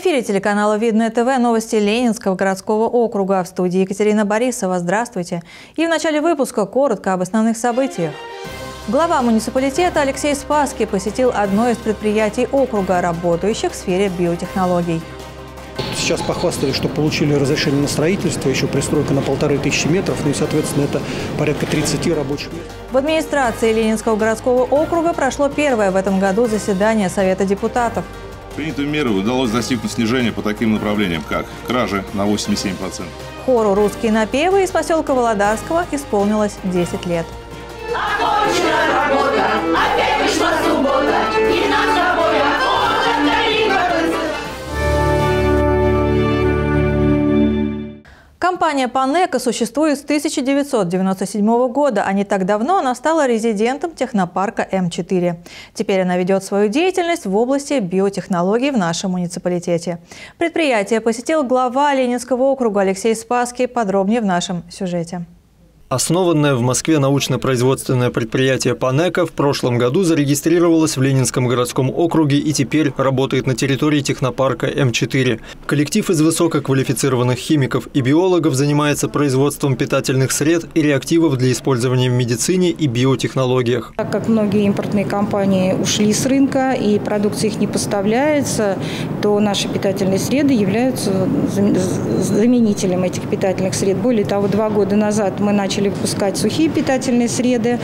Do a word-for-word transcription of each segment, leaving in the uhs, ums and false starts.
эфире телеканала Видное ТВ новости Ленинского городского округа. В студии Екатерина Борисова. Здравствуйте. И в начале выпуска коротко об основных событиях. Глава муниципалитета Алексей Спасский посетил одно из предприятий округа, работающих в сфере биотехнологий. Сейчас похвастались, что получили разрешение на строительство, еще пристройка на полторы тысячи метров, ну и, соответственно, это порядка тридцати рабочих мест. В администрации Ленинского городского округа прошло первое в этом году заседание Совета депутатов. Принятыми мерами удалось достигнуть снижения по таким направлениям, как кражи на восемьдесят семь процентов. Хору «Русские напевы» из поселка Володарского исполнилось десять лет. Окончена работа, опять пришла суббота, и нам с тобой охота доигрываться. Компания «Панека» существует с тысяча девятьсот девяносто седьмого года, а не так давно она стала резидентом технопарка Эм четыре. Теперь она ведет свою деятельность в области биотехнологий в нашем муниципалитете. Предприятие посетил глава Ленинского округа Алексей Спасский. Подробнее в нашем сюжете. Основанное в Москве научно-производственное предприятие «Панека» в прошлом году зарегистрировалось в Ленинском городском округе и теперь работает на территории технопарка Эм четыре. Коллектив из высококвалифицированных химиков и биологов занимается производством питательных сред и реактивов для использования в медицине и биотехнологиях. Так как многие импортные компании ушли с рынка и продукция их не поставляется, то наши питательные среды являются заменителем этих питательных сред. Более того, два года назад мы начали выпускать сухие питательные среды,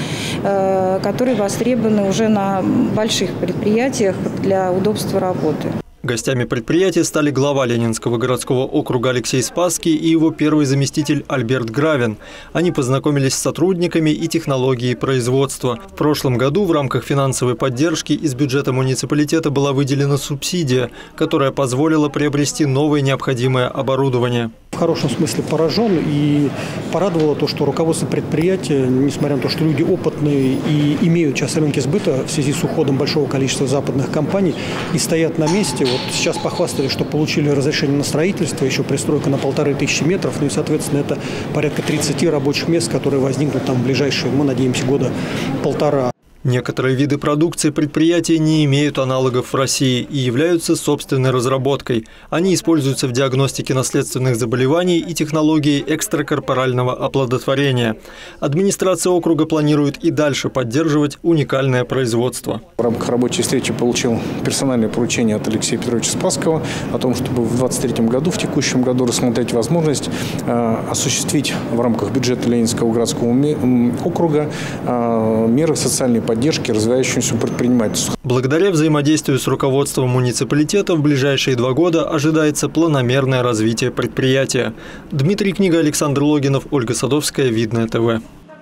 которые востребованы уже на больших предприятиях для удобства работы. Гостями предприятия стали глава Ленинского городского округа Алексей Спасский и его первый заместитель Альберт Гравин. Они познакомились с сотрудниками и технологией производства. В прошлом году в рамках финансовой поддержки из бюджета муниципалитета была выделена субсидия, которая позволила приобрести новое необходимое оборудование. В хорошем смысле поражен и порадовало то, что руководство предприятия, несмотря на то, что люди опытные и имеют сейчас рынки сбыта в связи с уходом большого количества западных компаний и стоят на месте. Вот сейчас похвастались, что получили разрешение на строительство, еще пристройка на полторы тысячи метров, ну и, соответственно, это порядка тридцати рабочих мест, которые возникнут там в ближайшие, мы надеемся, года полтора. Некоторые виды продукции предприятия не имеют аналогов в России и являются собственной разработкой. Они используются в диагностике наследственных заболеваний и технологии экстракорпорального оплодотворения. Администрация округа планирует и дальше поддерживать уникальное производство. В рамках рабочей встречи получил персональное поручение от Алексея Петровича Спасского о том, чтобы в двадцать третьем году, в текущем году, рассмотреть возможность э, осуществить в рамках бюджета Ленинского городского округа э, меры социальной поддержки развивающемуся предпринимательству. Благодаря взаимодействию с руководством муниципалитета в ближайшие два года ожидается планомерное развитие предприятия. Дмитрий Книга, Александр Логинов, Ольга Садовская, Видное ТВ.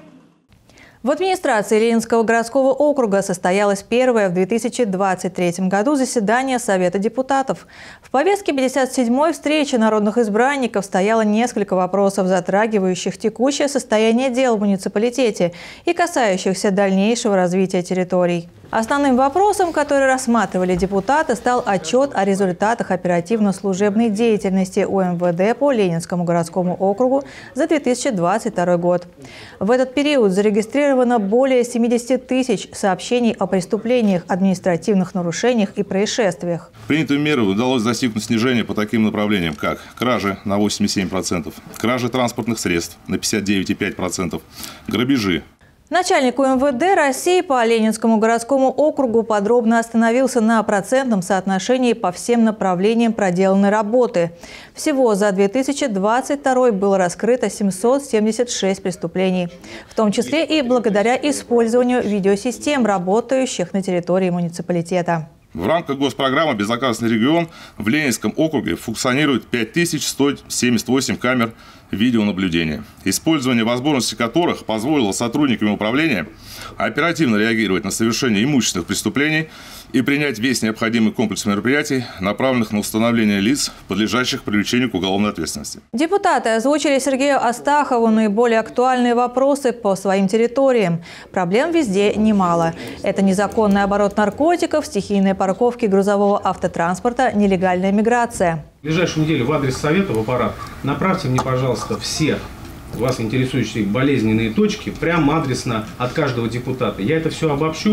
В администрации Ленинского городского округа состоялось первое в две тысячи двадцать третьем году заседание Совета депутатов. В повестке пятьдесят седьмой встречи народных избранников стояло несколько вопросов, затрагивающих текущее состояние дел в муниципалитете и касающихся дальнейшего развития территорий. Основным вопросом, который рассматривали депутаты, стал отчет о результатах оперативно-служебной деятельности У Эм Вэ Дэ по Ленинскому городскому округу за две тысячи двадцать второй год. В этот период зарегистрировано более семидесяти тысяч сообщений о преступлениях, административных нарушениях и происшествиях. Принятыми мерами удалось достигнуть снижения по таким направлениям, как кражи на восемьдесят семь процентов, кражи транспортных средств на пятьдесят девять и пять десятых процента, грабежи. Начальник У Эм Вэ Дэ России по Ленинскому городскому округу подробно остановился на процентном соотношении по всем направлениям проделанной работы. Всего за две тысячи двадцать второй было раскрыто семьсот семьдесят шесть преступлений, в том числе и благодаря использованию видеосистем, работающих на территории муниципалитета. В рамках госпрограммы «Безнаказанный регион» в Ленинском округе функционирует пять тысяч сто семьдесят восемь камер видеонаблюдения, использование возможностей которых позволило сотрудникам управления оперативно реагировать на совершение имущественных преступлений и принять весь необходимый комплекс мероприятий, направленных на установление лиц, подлежащих привлечению к уголовной ответственности. Депутаты озвучили Сергею Астахову наиболее актуальные вопросы по своим территориям. Проблем везде немало. Это незаконный оборот наркотиков, стихийные парковки грузового автотранспорта, нелегальная миграция. В ближайшую неделю в адрес Совета, в аппарат, направьте мне, пожалуйста, все вас интересующие болезненные точки прямо адресно от каждого депутата. Я это все обобщу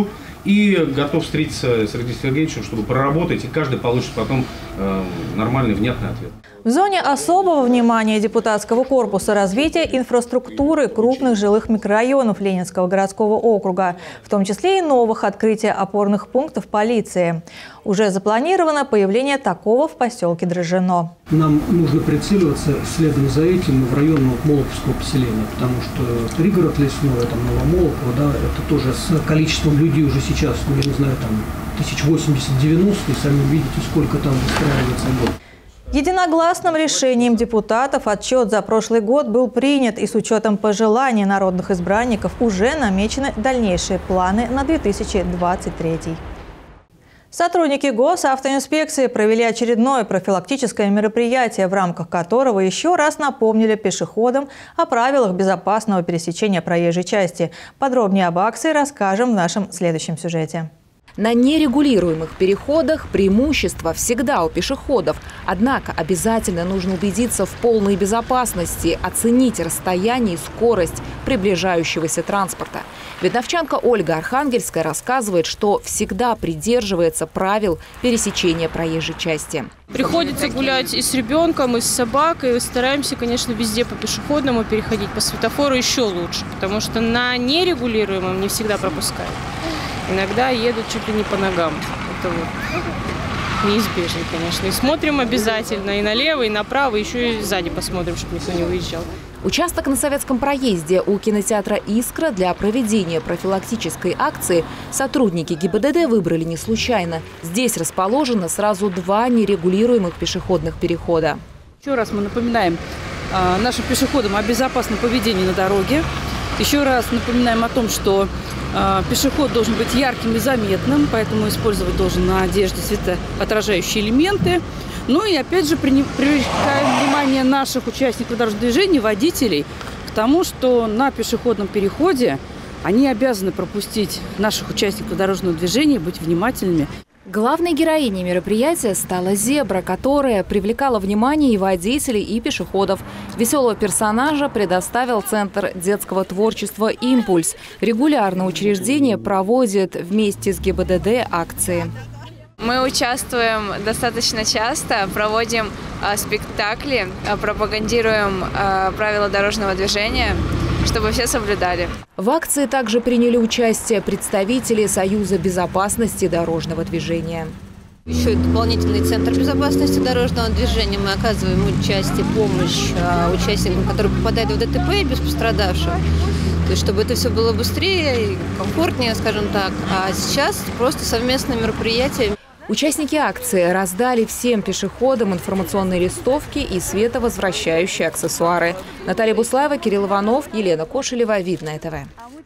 И готов встретиться с Сергеем Сергеевичем, чтобы проработать, и каждый получит потом э, нормальный, внятный ответ. В зоне особого внимания депутатского корпуса развитие инфраструктуры крупных жилых микрорайонов Ленинского городского округа, в том числе и новых открытия опорных пунктов полиции. Уже запланировано появление такого в поселке Дрожжино. Нам нужно прицеливаться следом за этим в район Молоковского поселения, потому что пригород Лесное, там Новомолоково, да, это тоже с количеством людей уже сейчас, ну, я не знаю, там тысяч восемьдесят-девяносто, и сами видите, сколько там выстраивается год. Единогласным решением депутатов отчет за прошлый год был принят, и с учетом пожеланий народных избранников уже намечены дальнейшие планы на две тысячи двадцать третий. Сотрудники госавтоинспекции провели очередное профилактическое мероприятие, в рамках которого еще раз напомнили пешеходам о правилах безопасного пересечения проезжей части. Подробнее об акции расскажем в нашем следующем сюжете. На нерегулируемых переходах преимущество всегда у пешеходов. Однако обязательно нужно убедиться в полной безопасности, оценить расстояние и скорость приближающегося транспорта. Видновчанка Ольга Архангельская рассказывает, что всегда придерживается правил пересечения проезжей части. Приходится гулять и с ребенком, и с собакой. И стараемся, конечно, везде по пешеходному переходить, по светофору еще лучше, потому что на нерегулируемом не всегда пропускают. Иногда едут чуть ли не по ногам. Это вот неизбежно, конечно. И смотрим обязательно и налево, и направо, еще и сзади посмотрим, чтобы никто не выезжал. Участок на Советском проезде у кинотеатра «Искра» для проведения профилактической акции сотрудники ГИБДД выбрали не случайно. Здесь расположено сразу два нерегулируемых пешеходных перехода. Еще раз мы напоминаем э, нашим пешеходам о безопасном поведении на дороге. Еще раз напоминаем о том, что э, пешеход должен быть ярким и заметным, поэтому использовать должен на одежде светоотражающие элементы. Ну и опять же привлекаем внимание наших участников дорожного движения, водителей, к тому, что на пешеходном переходе они обязаны пропустить наших участников дорожного движения, быть внимательными. Главной героиней мероприятия стала зебра, которая привлекала внимание и водителей, и пешеходов. Веселого персонажа предоставил Центр детского творчества «Импульс». Регулярно учреждение проводит вместе с ГИБДД акции. Мы участвуем достаточно часто, проводим э, спектакли, э, пропагандируем э, правила дорожного движения, чтобы все соблюдали. В акции также приняли участие представители Союза безопасности дорожного движения. Еще и дополнительный центр безопасности дорожного движения. Мы оказываем участие, помощь э, участникам, которые попадают в ДТП без пострадавших. То есть, чтобы это все было быстрее и комфортнее, скажем так. А сейчас просто совместное мероприятие. Участники акции раздали всем пешеходам информационные листовки и световозвращающие аксессуары. Наталья Буслаева, Кирилл Иванов, Елена Кошелева, Видное ТВ.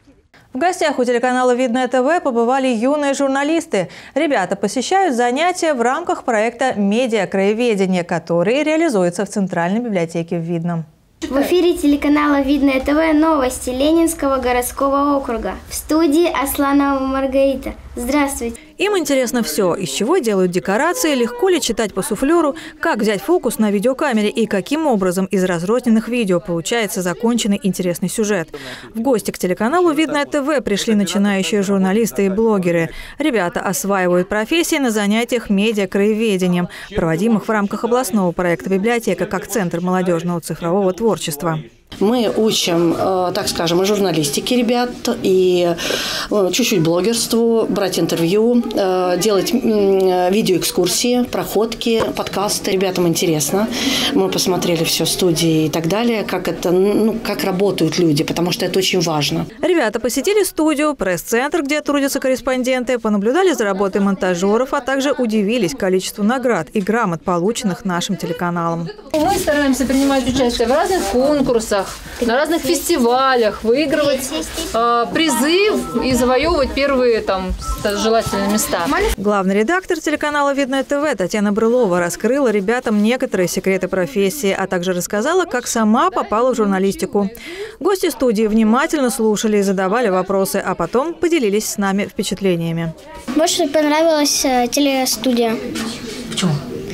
В гостях у телеканала «Видное ТВ» побывали юные журналисты. Ребята посещают занятия в рамках проекта «Медиа-краеведение», который реализуется в Центральной библиотеке в Видном. В эфире телеканала «Видное ТВ» новости Ленинского городского округа. В студии Асланова Маргарита. Здравствуйте. Им интересно все, из чего делают декорации, легко ли читать по суфлеру, как взять фокус на видеокамере и каким образом из разрозненных видео получается законченный интересный сюжет. В гости к телеканалу «Видное ТВ» пришли начинающие журналисты и блогеры. Ребята осваивают профессии на занятиях медиа-краеведением, проводимых в рамках областного проекта «Библиотека» как Центр молодежного цифрового творчества. Мы учим, так скажем, журналистике ребят и чуть-чуть блогерству, брать интервью, делать видеоэкскурсии, проходки, подкасты. Ребятам интересно. Мы посмотрели все студии и так далее, как это, ну, как работают люди, потому что это очень важно. Ребята посетили студию, пресс-центр, где трудятся корреспонденты, понаблюдали за работой монтажеров, а также удивились количеству наград и грамот, полученных нашим телеканалом. Мы стараемся принимать участие в разных конкурсах, на разных фестивалях, выигрывать э, призы и завоевывать первые там желательные места. Главный редактор телеканала «Видное ТВ» Татьяна Брылова раскрыла ребятам некоторые секреты профессии, а также рассказала, как сама попала в журналистику. Гости студии внимательно слушали и задавали вопросы, а потом поделились с нами впечатлениями. Больше понравилась э, телестудия. Почему?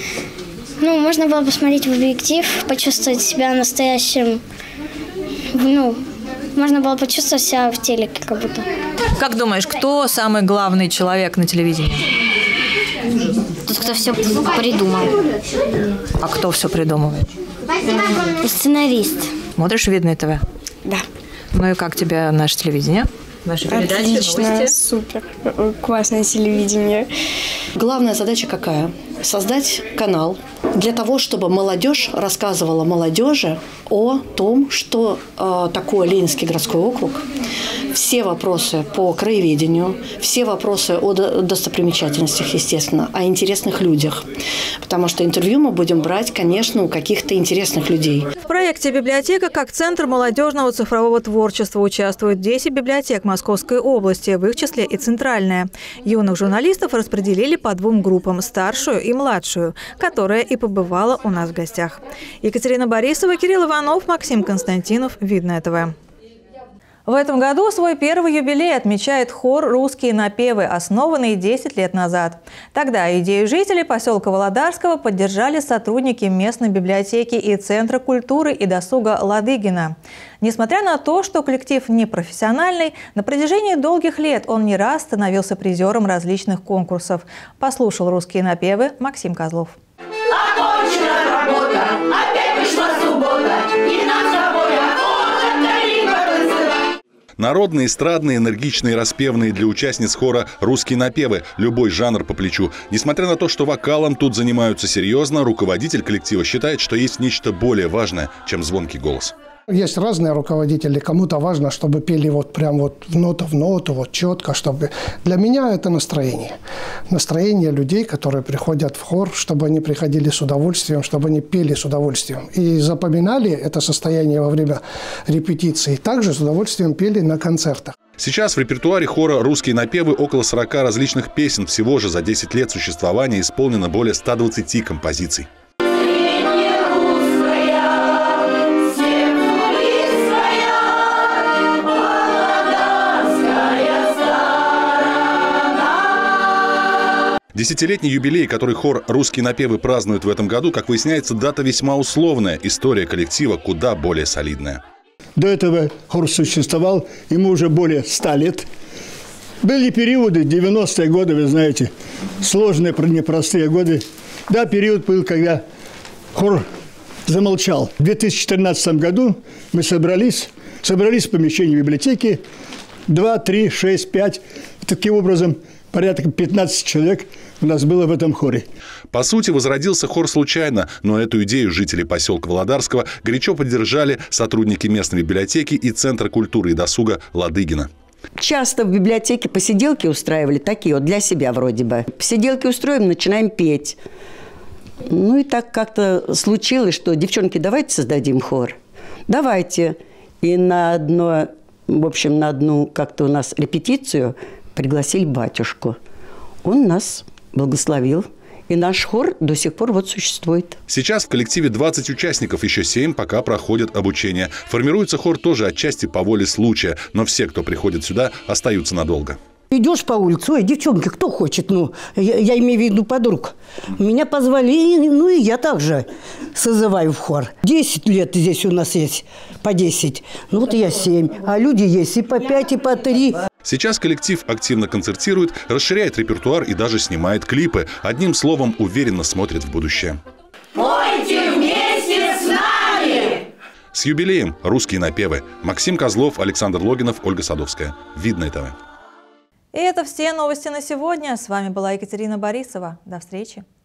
Ну, можно было посмотреть в объектив, почувствовать себя настоящим, ну, можно было почувствовать себя в телеке как будто. Как думаешь, кто самый главный человек на телевидении? Тот, кто все придумал. А кто все придумывает? Сценарист. Смотришь «Видное ТВ»? Да. Ну и как тебе наше телевидение? Наши передачи, Отлично, новости? супер, классное телевидение. Главная задача какая? Создать канал для того, чтобы молодежь рассказывала молодежи о том, что э, такое Ленинский городской округ, все вопросы по краеведению, все вопросы о достопримечательностях, естественно, о интересных людях. Потому что интервью мы будем брать, конечно, у каких-то интересных людей. В проекте «Библиотека» как центр молодежного цифрового творчества участвуют десять библиотек Московской области, в их числе и центральная. Юных журналистов распределили по двум группам – старшую и младшую, которая и побывала у нас в гостях. Екатерина Борисова, Кирилл Иванов, Максим Константинов, Видное ТВ. В этом году свой первый юбилей отмечает хор «Русские напевы», основанный десять лет назад. Тогда идею жителей поселка Володарского поддержали сотрудники местной библиотеки и Центра культуры и досуга Ладыгина. Несмотря на то, что коллектив непрофессиональный, на протяжении долгих лет он не раз становился призером различных конкурсов. Послушал «Русские напевы» Максим Козлов. Окончена работа, опять пришла суббота, и нам с тобой охота танцевать. Народные, эстрадные, энергичные, распевные для участниц хора «Русские напевы». Любой жанр по плечу. Несмотря на то, что вокалом тут занимаются серьезно, руководитель коллектива считает, что есть нечто более важное, чем звонкий голос. Есть разные руководители, кому-то важно, чтобы пели вот прям вот нота в ноту, вот четко, чтобы... Для меня это настроение. Настроение людей, которые приходят в хор, чтобы они приходили с удовольствием, чтобы они пели с удовольствием. И запоминали это состояние во время репетиции. Также с удовольствием пели на концертах. Сейчас в репертуаре хора «Русские напевы» около сорока различных песен. Всего же за десять лет существования исполнено более ста двадцати композиций. Десятилетний юбилей, который хор «Русские напевы» празднует в этом году, как выясняется, дата весьма условная, история коллектива куда более солидная. До этого хор существовал, ему уже более ста лет. Были периоды, девяностые годы, вы знаете, сложные, непростые годы. Да, период был, когда хор замолчал. В две тысячи тринадцатом году мы собрались, собрались в помещении библиотеки, два, три, шесть, пять, таким образом порядка пятнадцати человек у нас было в этом хоре. По сути, возродился хор случайно, но эту идею жители поселка Володарского горячо поддержали сотрудники местной библиотеки и Центра культуры и досуга Ладыгина. Часто в библиотеке посиделки устраивали, такие вот для себя вроде бы. Посиделки устроим, начинаем петь. Ну и так как-то случилось, что девчонки, давайте создадим хор. Давайте. И на одно, в общем, на одну как-то у нас репетицию пригласили батюшку. Он нас благословил. И наш хор до сих пор вот существует. Сейчас в коллективе двадцать участников, еще семь пока проходят обучение. Формируется хор тоже отчасти по воле случая, но все, кто приходит сюда, остаются надолго. Идешь по улице, ой, девчонки, кто хочет, ну, я, я имею в виду подруг. Меня позвали, и, ну и я также созываю в хор. Десять лет здесь у нас есть, по десять. Ну вот я семь, а люди есть и по пять, и по три. Сейчас коллектив активно концертирует, расширяет репертуар и даже снимает клипы. Одним словом, уверенно смотрит в будущее. Пойте вместе с нами! С юбилеем «Русские напевы». Максим Козлов, Александр Логинов, Ольга Садовская. Видное ТВ. И это все новости на сегодня. С вами была Екатерина Борисова. До встречи.